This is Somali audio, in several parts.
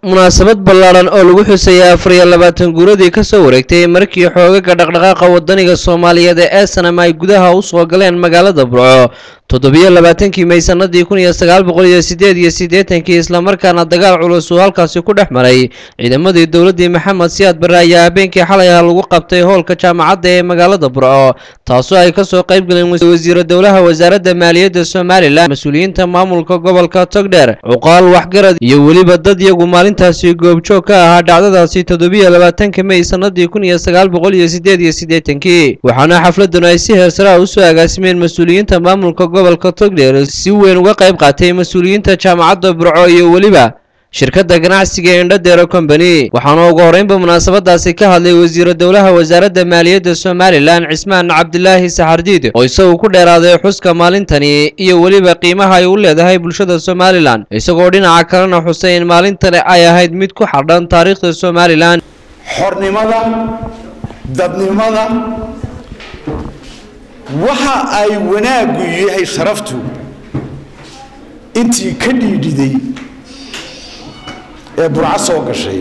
munaasabad ballaaran oo lagu xusayay 24 guuradii ka soo wareegtay markii xoogaga dhaqdhaqaaqa wadaniga Soomaaliyeed ee SNM ay gudaha u soo galeen magaalada Burco 27 May sanadii 1988 isla markaana dagaal culus oo halkaas ku dhexmaray ciidamadii dawladda Maxamed Siyaad Barre ayaa habeenkii xalay lagu qabtay hoolka jaamacadda ee magaalada Burco taasoo ay ka soo qayb galeen wasiirada dawladda wasaaradda maaliyadda Soomaaliland mas'uuliyiinta maamulka gobolka Togdheer uqaal waxgarad iyo waliba dad iyagu maalintaasi goobjoog ka ahaa dhacdadaasi 27 May sanadii 1988 waxaana xafladdan ay si heersara u soo agaasimeen mas'uuliyiinta maamulka gobolka Togdheer si weyn uga qayb qaatay mas'uuliyiinta jaamacadda Burco iyo waliba shirkadda ganacsiga ee Indhadeero Company waxaana ugu horeynba munaasabadaasi ka hadlay wasiirada dawladda wasaaradda maaliyadda Soomaaliland Cismaan Cabdilaahi Saxardiid oo isagu ku dheeraaday xuska maalintani iyo waliba qiimaha ay u leedahay bulshada Soomaaliland isagoo dhinaca kalena xusay in maalintani ay ahayd mid ku xidhan taariikhda Soomaaliland xornimada dadnimada waxa ay wanaagu yahay sharaftu intii ka dhiididay ee Burco soo gashay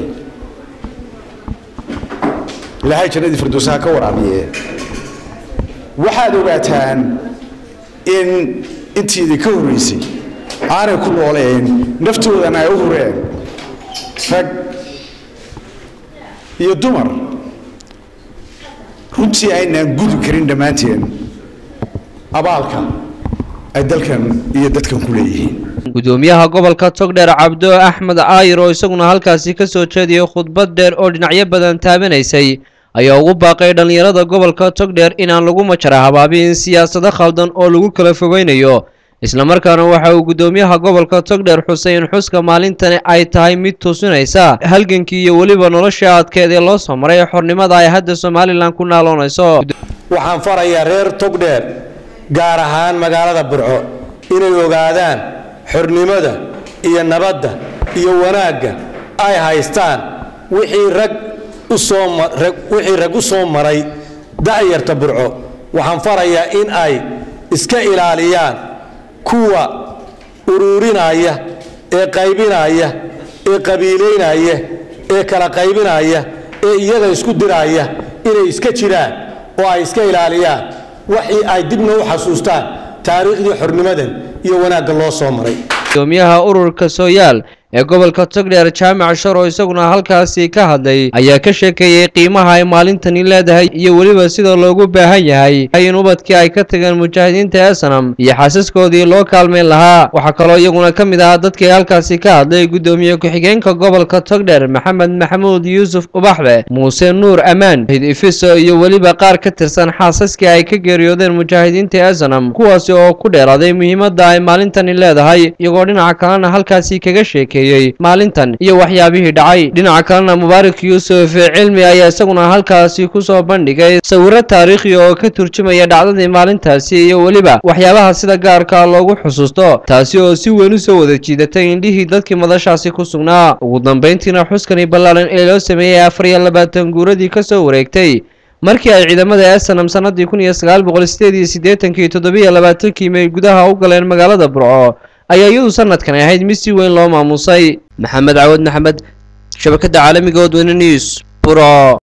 ilaahay jannadii firdawsaha ka waraabiye waxaad ogaataan in intii ka horeysay aanay ku nooleen naftoodana ay u hureen rag iyo dumar runtii aynaan gudi karin dhammaanteen abaalka ay dalkan iyo dadkan ku leeyihiin gudoomiyaha gobolka Togdheer Cabdo Axmed Aayir oo isaguna halkaasi ka soo jeediyay khudbad dheer oo dhinacyo badan taabanaysay ayaa ugu baaqay dhalinyarada gobolka Togdheer inaan lagu majara habaabin siyaasado khaldan oo lagu kala fogeynayo isla markaana waxa uu gudoomiyaha gobolka Togdheer Xuseen xuska maalintani ay tahay mid tusinaysa halgankii iyo waliba nolosha adkeed ee loo soo maray xornimada ay hadda Soomaaliland ku naaloonayso waxaan farayaa reer Togdheer gaar ahaan magaalada Burco inay ogaadaan xornimada iyo nabadda iyo wanaagga ay haystaan wixii rag u soo maray da'yarta Burco waxaan farayaa in ay iska ilaaliyaan kuwa ururinaya ee qaybinaya ee qabiileynaya ee kala qaybinaya ee iyaga isku diraya inay iska jiraan oo ay iska ilaaliyaan wixii ay dibna u xasuustaan taariikhdii xornimadan iyo wanaagga loo soo maray gudoomiyaha ururka Sooyaal ee gobolka Togdheer Jaamac Sharo isaguna halkaasi ka hadlay ayaa ka sheekeeyay qiimaha ay maalintani leedahay iyo waliba sida loogu baahan yahay in ubadkii ay ka tagaan mujaahidiinta SNM iyo xaasaskoodii loo kaalmeyn lahaa waxa kale iyaguna ka mid ah dadkii halkaasi ka hadlay gudoomiye ku-xigeenka gobolka Togdheer Maxamed Maxamuud Yuusuf Ubaxbe Muuse Nuur Amaan Ifiso iyo waliba qaar ka tirsan xaasaskii ay ka geeriyoodeen mujaahidiinta SNM kuwaas oo ku dheeraaday muhiimadda ay maalintani leedahay iyagoo dhinaca kalena halkaasi kaga sheekay maalintan iyo waxyaabihii dhacay dhinaca kalena Mubaarak Yuusuf Cilmi ayaa isaguna halkaasi ku soo bandhigay sawirro taariikhi oo ka turjumaya dhacdadii maalintaasi iyo waliba waxyaabaha sida gaarka loogu xusuusto taasi oo si weyn u soo wada jiidatay indhihii dadkii madashaasi ku sugnaa ugu dambeyntiina xuskani ballaaran ee loo sameeyay 24 guuradii ka soo wareegtay markii ay ciidamada SNM sanadii 1987 May gudaha u galeen magaalada Burco ayaa iyadu sanadkan ahayd mid si weyn loo maamusay Maxamed Cawad Maxamed shabakada caalamiga Wadweyne News Burco.